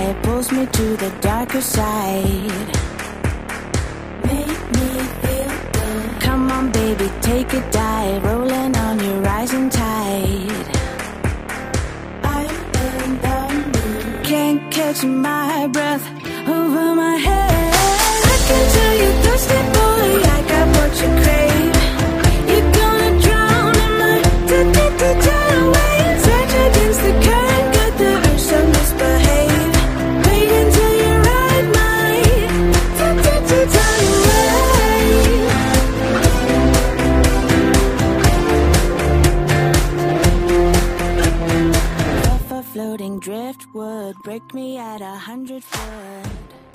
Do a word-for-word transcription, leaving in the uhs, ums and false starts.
tide pulls me to the darker side. Make me feel good. Come on, baby, take a dive, rolling on your rising tide. I'm in the mood. Can't catch my breath over my head. I can tell you're thirsty, boy. I got what you crave. You're gonna drown in my tidal waves. Edge against the current, got the urge to misbehave. Wait until you ride my tidal wave. Off a floating driftwood, break me at a hundred foot.